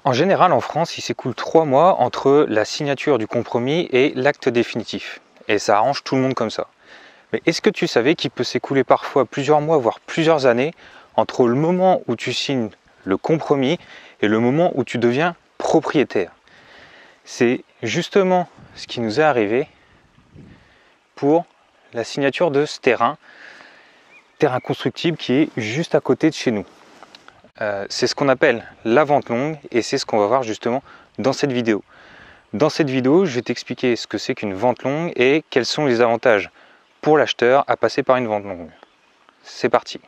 En général, en France, il s'écoule 3 mois entre la signature du compromis et l'acte définitif. Et ça arrange tout le monde comme ça. Mais est-ce que tu savais qu'il peut s'écouler parfois plusieurs mois, voire plusieurs années, entre le moment où tu signes le compromis et le moment où tu deviens propriétaire? C'est justement ce qui nous est arrivé pour la signature de ce terrain constructible qui est juste à côté de chez nous. C'est ce qu'on appelle la vente longue et c'est ce qu'on va voir justement dans cette vidéo. Dans cette vidéo, je vais t'expliquer ce que c'est qu'une vente longue et quels sont les avantages pour l'acheteur à passer par une vente longue. C'est parti.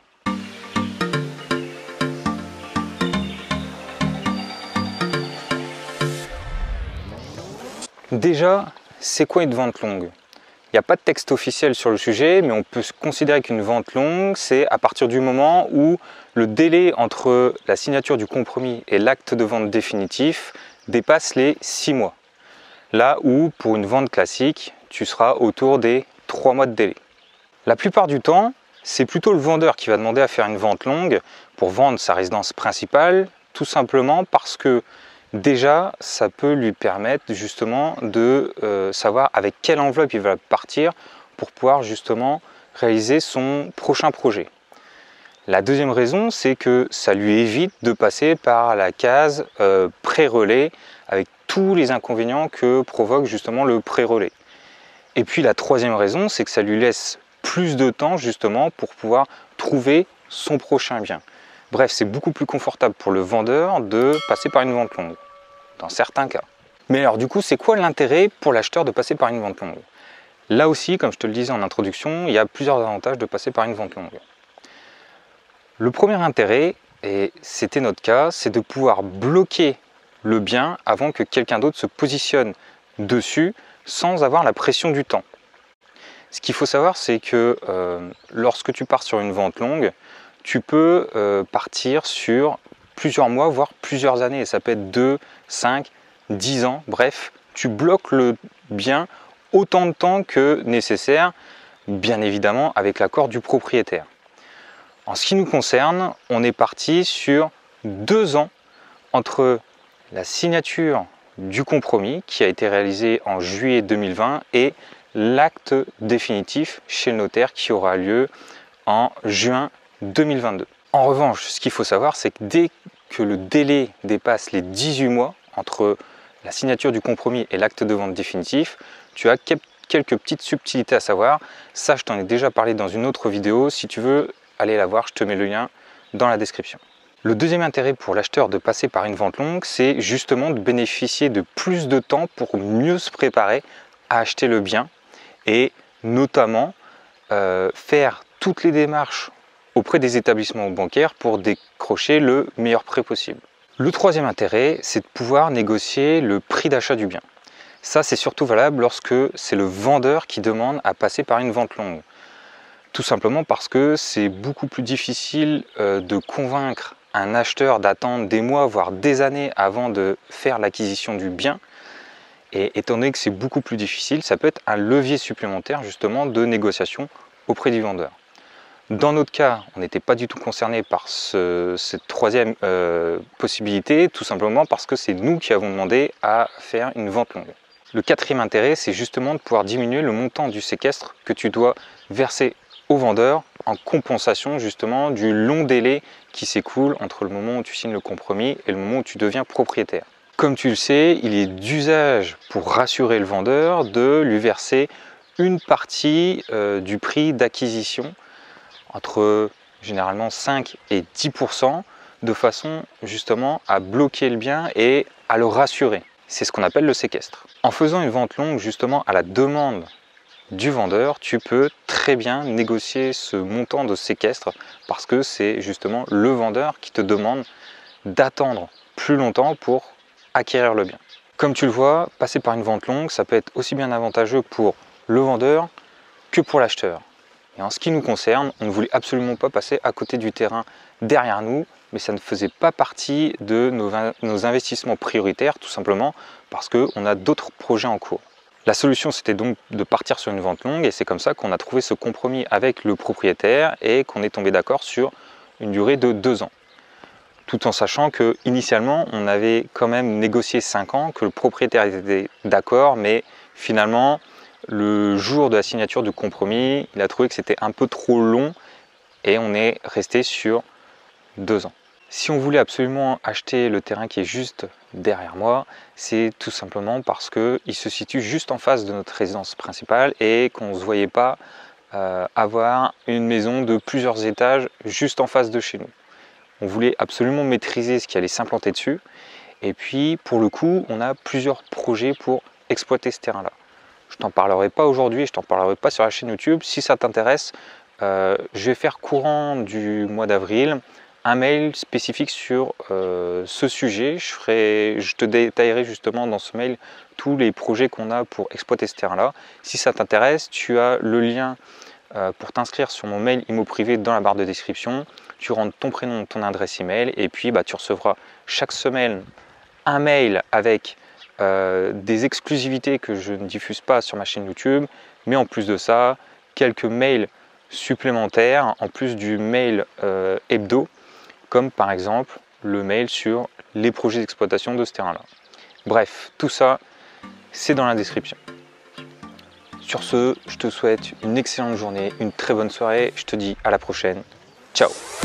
Déjà, c'est quoi une vente longue? Il n'y a pas de texte officiel sur le sujet, mais on peut considérer qu'une vente longue, c'est à partir du moment où le délai entre la signature du compromis et l'acte de vente définitif dépasse les 6 mois. Là où, pour une vente classique, tu seras autour des 3 mois de délai. La plupart du temps, c'est plutôt le vendeur qui va demander à faire une vente longue pour vendre sa résidence principale, tout simplement parce que déjà, ça peut lui permettre justement de savoir avec quelle enveloppe il va partir pour pouvoir justement réaliser son prochain projet. La deuxième raison, c'est que ça lui évite de passer par la case pré-relais avec tous les inconvénients que provoque justement le pré-relais. Et puis la troisième raison, c'est que ça lui laisse plus de temps justement pour pouvoir trouver son prochain bien. Bref, c'est beaucoup plus confortable pour le vendeur de passer par une vente longue, dans certains cas. Mais alors du coup, c'est quoi l'intérêt pour l'acheteur de passer par une vente longue? Là aussi, comme je te le disais en introduction, il y a plusieurs avantages de passer par une vente longue. Le premier intérêt, et c'était notre cas, c'est de pouvoir bloquer le bien avant que quelqu'un d'autre se positionne dessus sans avoir la pression du temps. Ce qu'il faut savoir, c'est que lorsque tu pars sur une vente longue, tu peux partir sur plusieurs mois, voire plusieurs années. Et ça peut être 2, 5, 10 ans. Bref, tu bloques le bien autant de temps que nécessaire, bien évidemment avec l'accord du propriétaire. En ce qui nous concerne, on est parti sur 2 ans entre la signature du compromis qui a été réalisé en juillet 2020 et l'acte définitif chez le notaire qui aura lieu en juin 2022. En revanche, ce qu'il faut savoir, c'est que dès que le délai dépasse les 18 mois entre la signature du compromis et l'acte de vente définitif, tu as quelques petites subtilités à savoir. Ça, je t'en ai déjà parlé dans une autre vidéo. Si tu veux aller la voir, je te mets le lien dans la description. Le deuxième intérêt pour l'acheteur de passer par une vente longue, c'est justement de bénéficier de plus de temps pour mieux se préparer à acheter le bien et notamment faire toutes les démarches auprès des établissements bancaires pour décrocher le meilleur prix possible. Le troisième intérêt, c'est de pouvoir négocier le prix d'achat du bien. Ça, c'est surtout valable lorsque c'est le vendeur qui demande à passer par une vente longue. Tout simplement parce que c'est beaucoup plus difficile de convaincre un acheteur d'attendre des mois, voire des années avant de faire l'acquisition du bien. Et étant donné que c'est beaucoup plus difficile, ça peut être un levier supplémentaire justement de négociation auprès du vendeur. Dans notre cas, on n'était pas du tout concerné par cette troisième possibilité, tout simplement parce que c'est nous qui avons demandé à faire une vente longue. Le quatrième intérêt, c'est justement de pouvoir diminuer le montant du séquestre que tu dois verser au vendeur en compensation justement du long délai qui s'écoule entre le moment où tu signes le compromis et le moment où tu deviens propriétaire. Comme tu le sais, il est d'usage pour rassurer le vendeur de lui verser une partie du prix d'acquisition entre généralement 5 et 10% de façon justement à bloquer le bien et à le rassurer. C'est ce qu'on appelle le séquestre. En faisant une vente longue justement à la demande du vendeur, tu peux très bien négocier ce montant de séquestre parce que c'est justement le vendeur qui te demande d'attendre plus longtemps pour acquérir le bien. Comme tu le vois, passer par une vente longue, ça peut être aussi bien avantageux pour le vendeur que pour l'acheteur. Et en ce qui nous concerne, on ne voulait absolument pas passer à côté du terrain derrière nous, mais ça ne faisait pas partie de nos investissements prioritaires, tout simplement parce qu'on a d'autres projets en cours. La solution, c'était donc de partir sur une vente longue et c'est comme ça qu'on a trouvé ce compromis avec le propriétaire et qu'on est tombé d'accord sur une durée de 2 ans. tout en sachant que initialement on avait quand même négocié 5 ans, que le propriétaire était d'accord, mais finalement le jour de la signature du compromis, il a trouvé que c'était un peu trop long et on est resté sur 2 ans. Si on voulait absolument acheter le terrain qui est juste derrière moi, c'est tout simplement parce qu'il se situe juste en face de notre résidence principale et qu'on ne se voyait pas avoir une maison de plusieurs étages juste en face de chez nous. On voulait absolument maîtriser ce qui allait s'implanter dessus. Et puis, pour le coup, on a plusieurs projets pour exploiter ce terrain-là. Je t'en parlerai pas aujourd'hui, je t'en parlerai pas sur la chaîne YouTube. Si ça t'intéresse, je vais faire courant du mois d'avril un mail spécifique sur ce sujet. Je te détaillerai justement dans ce mail tous les projets qu'on a pour exploiter ce terrain-là. Si ça t'intéresse, tu as le lien pour t'inscrire sur mon mail IMO privé dans la barre de description. Tu rentres ton prénom, ton adresse email et puis tu recevras chaque semaine un mail avec des exclusivités que je ne diffuse pas sur ma chaîne YouTube, mais en plus de ça, quelques mails supplémentaires en plus du mail hebdo, comme par exemple le mail sur les projets d'exploitation de ce terrain-là. Bref, tout ça, c'est dans la description. Sur ce, je te souhaite une excellente journée, une très bonne soirée. Je te dis à la prochaine. Ciao!